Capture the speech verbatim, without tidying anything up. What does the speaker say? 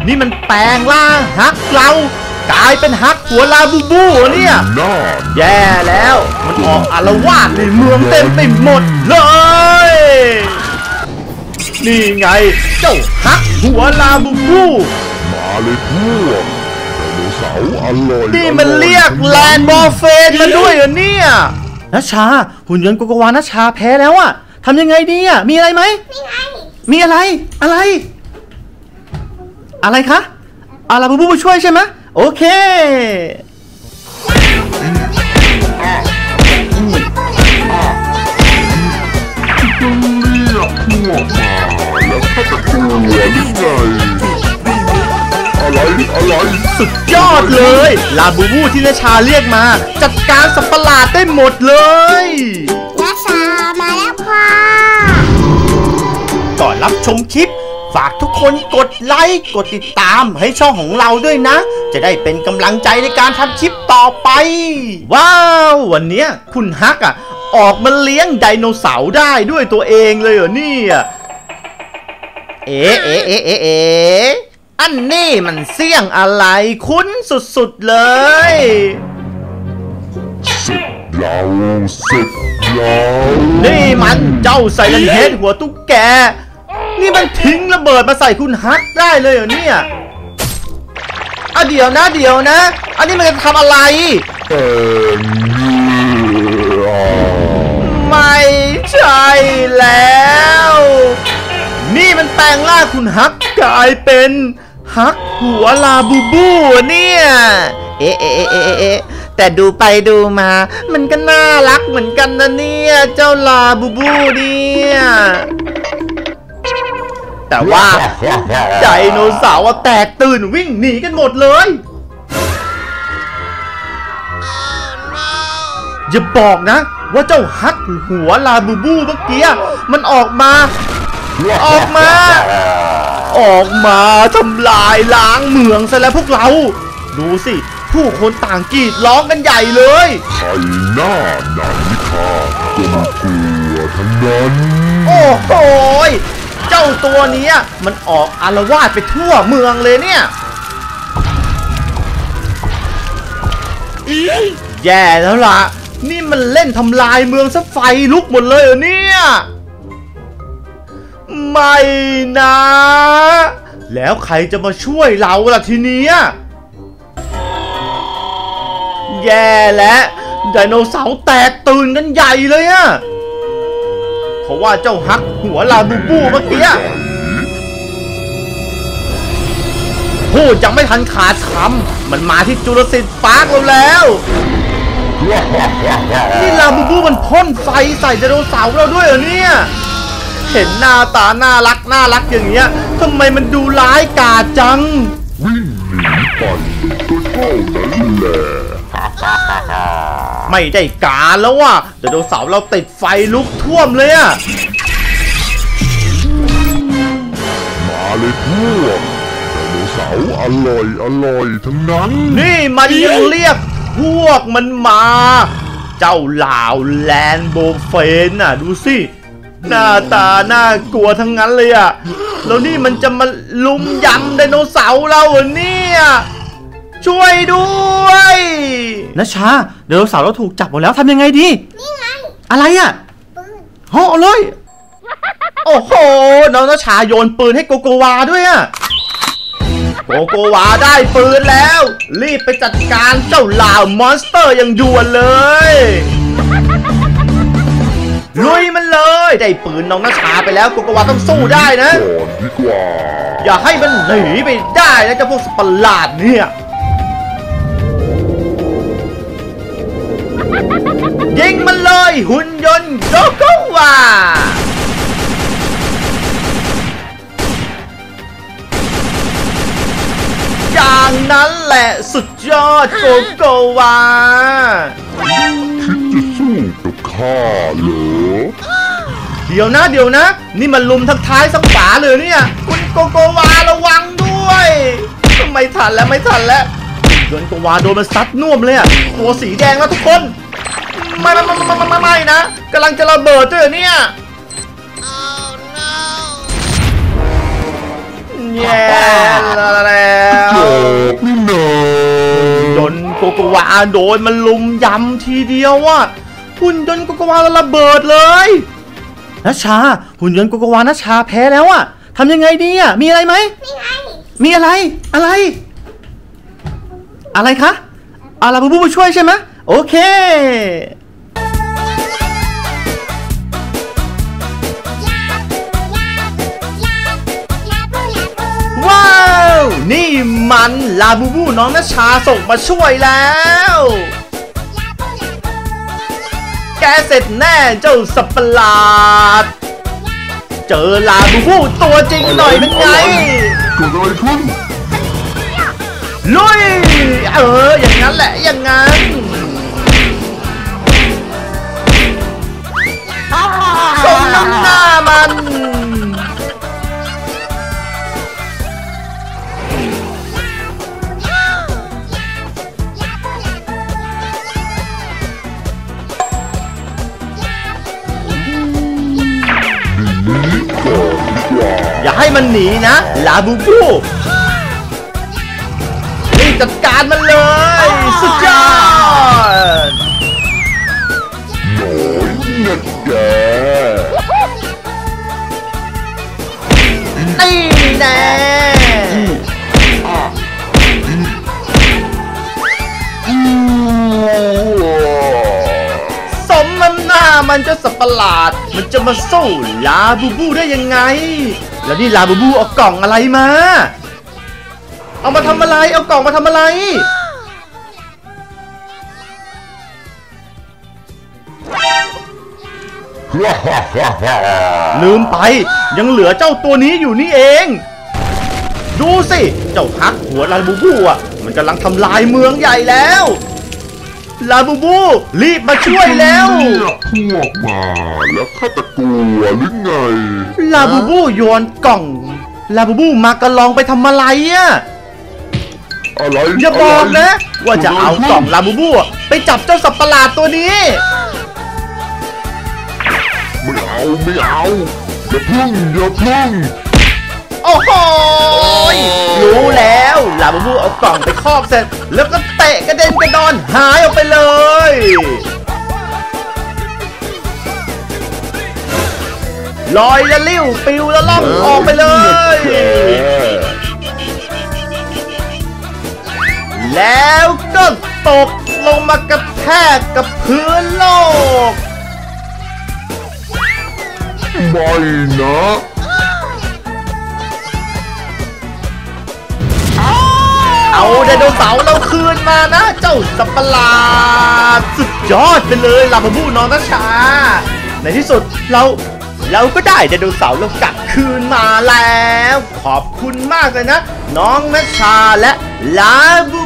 นี่มันแปลงร่างฮักเรากลายเป็นฮักหัวลาบูบูเนี่ยแย่แล้วมันออกอาละวาดในเมืองเต็มไปหมดเลยนี่ไงเจ้าฮักหัวลาบูบูมาเลยพวกไดโนเสาร์อร่อยนี่มันเรียกแลนด์บอลเฟนมาด้วยเหรอเนี่ยนัชชาหุ่นยนต์โกโกวานัชชาแพ้แล้วอะทำยังไงดีอะมีอะไรไหมมีอะไรอะไรอะไรคะอาลาบูบูมาช่วยใช่ไหมโอเคอะไรอะไรสุดยอดเลยลาบูบูที่นัชชาเรียกมาจัดการสัตว์ประหลาดได้หมดเลยนัชชามาแล้วค่ะก่อนรับชมคลิปฝากทุกคนกดไลค์กดติดตามให้ช่องของเราด้วยนะจะได้เป็นกำลังใจในการทำคลิปต่อไปว้าววันนี้คุณฮักอ่ะออกมาเลี้ยงไดโนเสาร์ได้ด้วยตัวเองเลยเหรอเนี่ยเอ๊ะเอ๊ะเอ๊ะเอ๊ะเอ๊ะอันนี้มันเสี่ยงอะไรคุ้นสุดๆเลยเสร็จแล้วเสร็จแล้วนี่มันเจ้าไซเลนเฮดหัวตุ๊กแกนี่มันทิ้งระเบิดมาใส่คุณฮักได้เลยเหรอเนี่ยอ่ะเดี๋ยวนะเดี๋ยวนะอันนี้มันจะทำอะไรเออไม่ใช่แล้วนี่มันแปลงร่างคุณฮักกลายเป็นฮักหัวลาบูบูเนี่ยเอ๊ะเอ๊ะเอ๊ะเอ๊ะแต่ดูไปดูมามันก็น่ารักเหมือนกันนะเนี่ยเจ้าลาบูบูเนี่ยแต่ว่าไดโนเสาร์แตกตื่นวิ่งหนีกันหมดเลยอย่าบอกนะว่าเจ้าฮักหัวลาบูบูเมื่อกี้มันออกมาออกมาออกมาทำลายล้างเมืองซะแล้วพวกเราดูสิผู้คนต่างกรีดร้องกันใหญ่เลยใช่หน้าหนังข้าจนกลัวทั้งนั้นโอ้โหเจ้าตัวนี้มันออกอาละวาดไปทั่วเมืองเลยเนี่ยแย่แล้วล่ะนี่มันเล่นทำลายเมืองซะไฟลุกหมดเลยเหรอเนี่ยไม่นะแล้วใครจะมาช่วยเราล่ะทีนี้แย่แล้วไดโนเสาร์แตกตื่นกันใหญ่เลยอะเพราะว่าเจ้าฮักหัวลาบูบูเมื่อกี้พูดยังไม่ทันขาดคำมันมาที่จูราสสิคพาร์คเราแล้วนี่ลาบูบูมันพ่นไฟใส่ไดโนเสาร์เราด้วยเหรอเนี่ยเห็นหน้าตาน่ารักน่ารักอย่างเงี้ยทำไมมันดูร้ายกาจจังวิ่งหนีไปก็เท่านั้นแหละไม่ได้การแล้วว่ะไดโนเสาร์เราติดไฟลุกท่วมเลยอะมาเลยพวกไดโนเสาร์อร่อยอร่อยทั้งนั้นนี่มันยังเรียกพวกมันมาเจ้าลาวแลนโบเฟนน่ะดูสิหน้าตาน่ากลัวทั้งนั้นเลยอะแล้วนี่มันจะมาลุมยำไดโนเสาร์เราเหรอเนี่ยช่วยด้วยนัชชาไดโนเสาร์เราถูกจับหมดแล้วทำยังไงดีนี่ไงอะไรอะห่อเลยโอ้โหน้องนัชชาโยนปืนให้โกโกวาด้วยอะโกโกวาได้ปืนแล้วรีบไปจัดการเจ้าลาวมอนสเตอร์อย่างด่วนเลยลุยมันเลยได้ปืนน้องนัชชาไปแล้วโกโกวาต้องสู้ได้นะดีกว่าอย่าให้มันหนีไปได้นะเจ้าพวกสัตว์ประหลาดเนี่ยยิงมันเลยหุ่นยนต์โกโกวาอย่างนั้นแหละสุดยอดโกโกวาคิดจะสู้กับข้าเหรอเดี๋ยวนะเดี๋ยวนะนี่มันลุมทั้งท้ายทั้งฝาเลยเนี่ยคุณโกโกวาระวังด้วยไม่ทันแล้วไม่ทันแล้วโดนโกวาโดนมันซัดน่วมเลยอะตัวสีแดงแล้วทุกคนไม่ไม่ไม่ไม่ไม่นะกำลังจะระเบิดด้วยเนี่ยแย่แล้วกวาโดนมันลุมยำทีเดียวอ่ะหุ่นยนต์โกโกวาระเบิดเลยนัชชาหุ่นยนต์โกโกวานัชชาแพ้แล้วอ่ะทำยังไงดีอ่ะมีอะไรไหมมีอะไรอะไรอะไรคะอาลาบูบูมาช่วยใช่ไหมโอเคว้าวนี่มันลาบูบูน้องนัชชาส่งมาช่วยแล้วแกเสร็จแน่เจ้าสัตว์ประหลาดเจอลาบูบูตัวจริงหน่อยเป็นไงเกิดอะไรขึ้นลุยเอออย่างนั้นแหละอย่างนั้นสมน้ำหน้ามันอย่าให้มันหนีนะลาบูบูรีบจัดการมันเลยสุดยอดหน่อยเน็ตแกนี่แน่สมน้ำหน้ามันจะสับประหลาดมันจะมาสู้ลาบูบูได้ยังไงแล้วนี่ลาบูบูเอากล่องอะไรมาเอามาทำอะไรเอากล่องมาทำอะไรลืมไปยังเหลือเจ้าตัวนี้อยู่นี่เองดูสิเจ้าฮักหัวลาบูบูอ่ะมันกำลังทำลายเมืองใหญ่แล้วลาบูบูรีบมาช่วยแล้วพวกมาแล้วข้าตะกลัวหรือไงลาบูบูโยนกล่องลาบูบูมากระลองไปทำอะไรอ่ะอะไรอย่าบอกนะว่าจะเอากล่องลาบูบูไปจับเจ้าสัตว์ประหลาดตัวนี้ไม่เอาไม่เอาอย่าพึ่งอย่าพึ่งโอ้โหรู้แล้วลาบูบูเอากล่องไปครอบเสร็จแล้วก็เตะกระเด็นกระดอนหายออกไปเลยลอยละลิ้วปิวละล่องออกไปเลยแล้วก็ตกลงมากระแทกกับพื้นโลกไม่นะเอาไดโนเสาร์เราคืนมานะเจ้าสัตว์ประหลาดสุดยอดไปเลยลาบูบูน้องนัชชาในที่สุดเราเราก็ได้ไดโนเสาร์เรากลับคืนมาแล้วขอบคุณมากเลยนะน้องนัชชาและลาบู